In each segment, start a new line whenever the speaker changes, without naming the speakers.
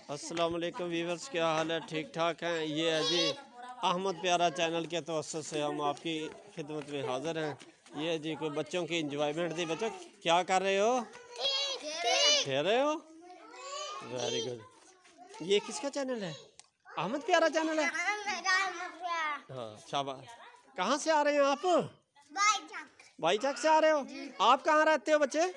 अस्सलाम वालेकुम व्यूअर्स, क्या हाल है? ठीक ठाक हैं? ये है जी अहमद प्यारा चैनल के तवस्सुस से हम आपकी खिदमत में हाज़िर हैं। ये जी कोई बच्चों की इंजॉयमेंट थी। बच्चों क्या कर रहे हो? खेल रहे हो? Very good. ये किसका चैनल है? अहमद प्यारा चैनल है। हाँ शाबाश। कहाँ से आ रहे हैं आप? भाई चक से आ रहे हो? आप कहाँ रहते हो बच्चे?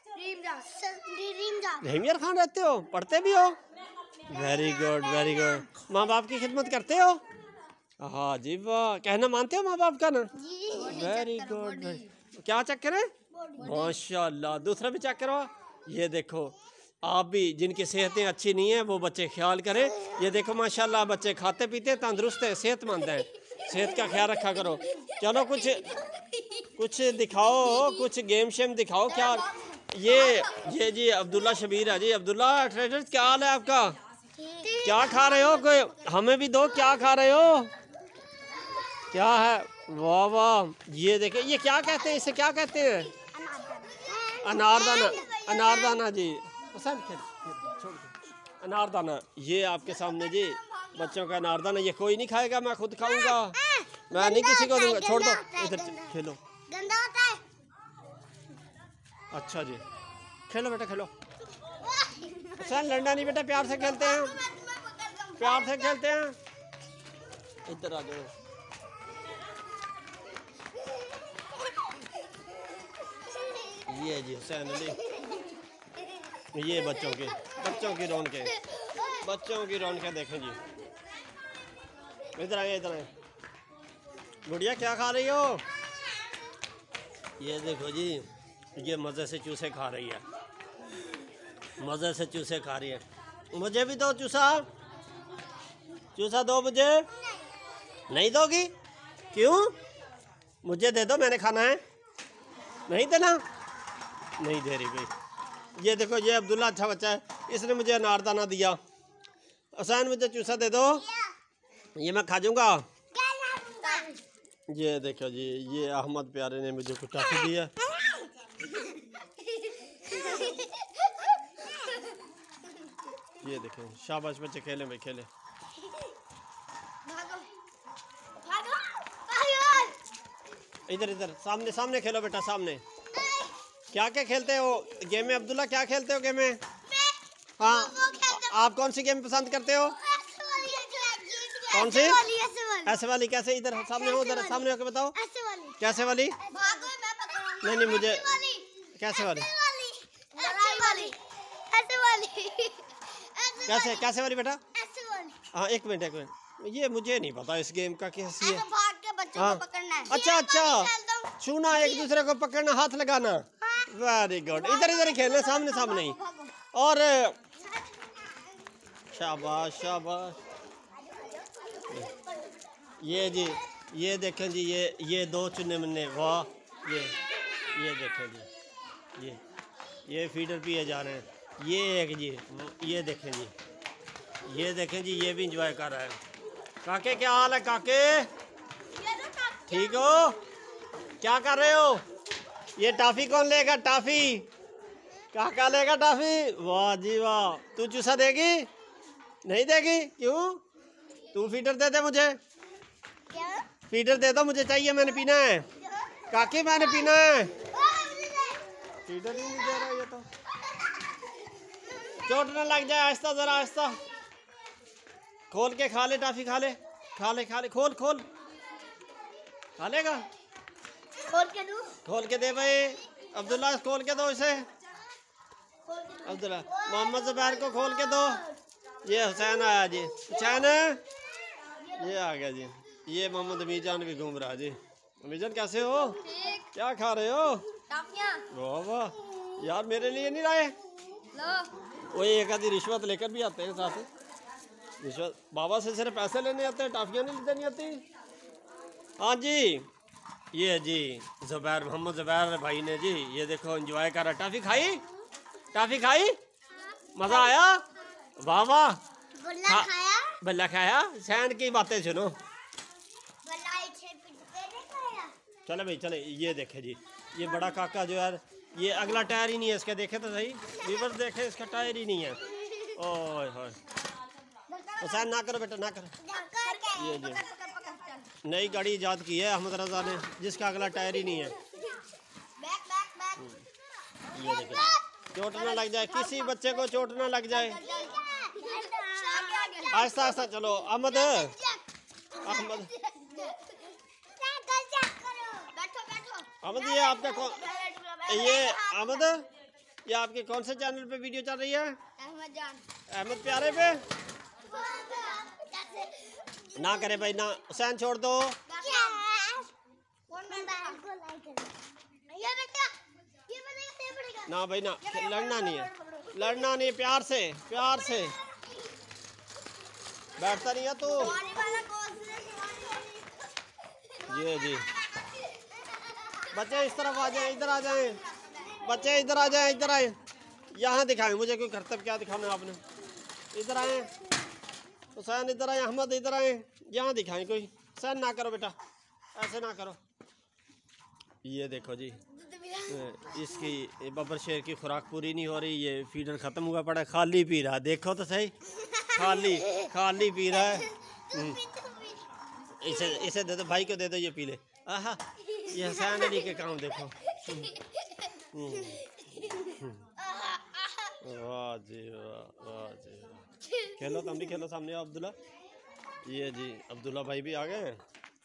रहीमियर खान रहते हो? पढ़ते भी हो? Very good very good. माँ बाप की खिदमत करते हो? हाँ जी वाह। कहना मानते हो माँ बाप का ना? Very good. क्या चेक करें? माशाल्लाह। दूसरा भी चेक करो। ये देखो आप भी जिनकी सेहतें अच्छी नहीं है वो बच्चे ख्याल करें। ये देखो माशाल्लाह बच्चे खाते पीते तंदुरुस्त है, सेहतमंद है। सेहत का ख्याल रखा करो। चलो कुछ दिखाओ, कुछ गेम शेम दिखाओ। क्या ये जी अब्दुल्ला शबीर है जी। अब्दुल्ला ट्रेडर क्या हाल है आपका? क्या खा रहे हो? कोई हमें भी दो। क्या खा रहे हो? क्या है? वाह वाह। ये देखे ये क्या कहते हैं? इसे क्या कहते हैं? अनारदाना। अनारदाना जी। अनारदाना ये आपके सामने जी बच्चों का अनारदाना। ये कोई नहीं खाएगा, मैं खुद खाऊंगा। मैं नहीं किसी को दूंगा। छोड़ दो, इधर खेलो। अच्छा जी खेलो बेटा खेलो। सर लड़ना नहीं बेटा, प्यार से खेलते हैं, प्यार से खेलते हैं। इधर आ जाओ। ये जी हुसैन अली। ये बच्चों की रौनकें देखें जी। इधर आए इधर आए। गुड़िया क्या खा रही हो? ये देखो जी ये मज़े से चूसे खा रही है, मज़े से चूसे खा रही है। मुझे भी दो चूसा। चूसा दो मुझे। नहीं दोगी? क्यों? मुझे दे दो, मैंने खाना है। नहीं देना? नहीं दे रही भाई। ये देखो ये अब्दुल्ला अच्छा बच्चा है, इसने मुझे अनारदाना दिया। हुसैन मुझे चूसा दे दो, ये मैं खा जाऊँगा। ये देखो जी ये अहमद प्यारे ने मुझे कुछ टॉफी दी है। ये देखें शाबाश बच्चे खेलें भाई खेलें। इधर इधर सामने सामने खेलो बेटा सामने। क्या क्या खेलते हो गेम में? अब्दुल्ला क्या खेलते हो गेम में? हाँ आप कौन सी गेम पसंद करते हो? कौन सी? ऐसे वाली। कैसे? इधर सामने हो, उधर सामने होकर बताओ। कैसे वाली? नहीं नहीं मुझे कैसे वाली? कैसे वाली बेटा? हाँ एक मिनट ये मुझे नहीं पता इस गेम का कैसी है। हाँ अच्छा छूना, एक दूसरे को पकड़ना, हाथ लगाना। Very good. इधर ही खेलना, सामने सामने ही। और शाबाश शाबाश। ये जी ये देखें जी ये दो चुने मुन्ने। वाह। ये देखें जी ये फीडर पिए जा रहे हैं। ये एक जी ये देखें जी ये भी इंजॉय कर रहा है। काके क्या हाल है काके? ठीक हो? क्या कर रहे हो? ये टॉफी कौन लेगा? टॉफी काका लेगा टॉफी। वाह जी वाह। तू चूसा देगी? नहीं देगी? क्यों? तू फीडर दे दे मुझे। फीडर दे दो, मुझे चाहिए, मैंने पीना है। काकी मैंने पीना है। फीडर ही नहीं दे रहा ये तो। चोट ना लग जाए, आहिस्ता जरा आहिस्ता। खोल के खा ले टॉफी, खा ले खोल खा लेगा? खोल के दे भाई। अब्दुल्ला खोल के दो इसे। अब्दुल्ला मोहम्मद ज़ुबैर को खोल के दो। ये हुसैन आया जी। हुसैन ये आ गया जी। ये मोहम्मद अमीजान भी घूम रहा है जी। अमीजान कैसे हो? क्या खा रहे हो? वाह वाह यार, मेरे लिए नहीं लाए? वही एक आधी रिश्वत लेकर भी आते हैं साथ। रिश्वत बाबा से सिर्फ पैसे लेने आते हैं, टाफियाँ नहीं देनी आती। हाँ जी ये जी ज़ुबैर, मोहम्मद ज़ुबैर भाई ने जी ये देखो एंजॉय कर रहा। टाफी खाई? मज़ा आया? वाह वाह। बल्ला खाया। सैंड की बातें सुनो। चले भाई चले। ये देखे जी ये बड़ा काका जो यार ये अगला टायर ही नहीं है इसका। देखे तो सही व्यूअर्स, देखे इसका टायर ही नहीं है। ओह हुसैन ना करो बेटा, ना करो। ये जी नई गाड़ी ईजाद की है अहमद रजा ने, जिसका अगला टायर ही नहीं है। ये देखिए, चोट ना लग जाए, किसी बच्चे को चोट ना लग जाए। आहिस्ता आहिस्ता चलो। अहमद अहमद अहमद ये आपका कौन, ये अहमद ये आपके कौन से चैनल पे वीडियो चल रही है? अहमद प्यारे पे। ना करे भाई ना, हुसैन छोड़ दो। ना भाई ना, लड़ना नहीं है, लड़ना नहीं, प्यार से बैठता नहीं है तू। ये जी बच्चे इस तरफ आ जाएं, इधर आ जाएं, बच्चे इधर आ जाएं, इधर आए, यहाँ दिखाएं मुझे कोई करतब क्या दिखाना आपने। इधर आए हुसैन, इधर आए अहमद, इधर आए, यहाँ दिखाएं कोई। हुसैन ना करो बेटा, ऐसे ना करो। ये देखो जी, इसकी बब्बर शेर की खुराक पूरी नहीं हो रही, ये फीडर ख़त्म हुआ पड़ा, खाली पी रहा है, देखो तो सही, खाली पी रहा है। इसे दे दो, भाई को दे दो, ये पी ले। आहा, ये हुसैन अली के काम देखो। वाह जी वाह, वाह जी वाह। खेलो, तुम भी खेलो, सामने आओ अब्दुल्ला। ये जी अब्दुल्ला भाई भी आ गए हैं।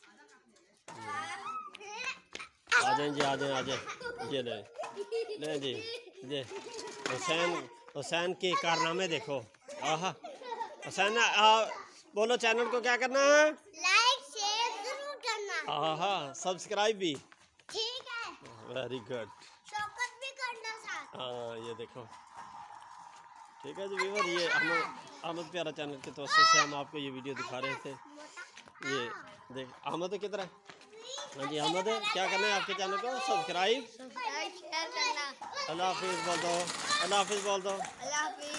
आ जाए जी, आ जाए। ये ले जी, ये हुसैन के कारनामे देखो। आहा, हुसैन बोलो चैनल को क्या करना है?
लाइक शेयर जरूर करना।
आहा, सब्सक्राइब भी।
ठीक है,
वेरी गुड।
शौकत भी करना साथ।
हाँ ये देखो, ठीक है जी व्यूअर, ये अहमद प्यारा चैनल की तरफ से हम आपको ये वीडियो दिखा रहे थे। ये देख अहमद किधर है? हाँ जी अहमद, क्या करना है आपके चैनल को? सब्सक्राइब,
शेयर करना।
अल्लाह हाफिज़ बोल दो, अल्लाह हाफिज़ बोल दो।
अल्लाह हाफिज़।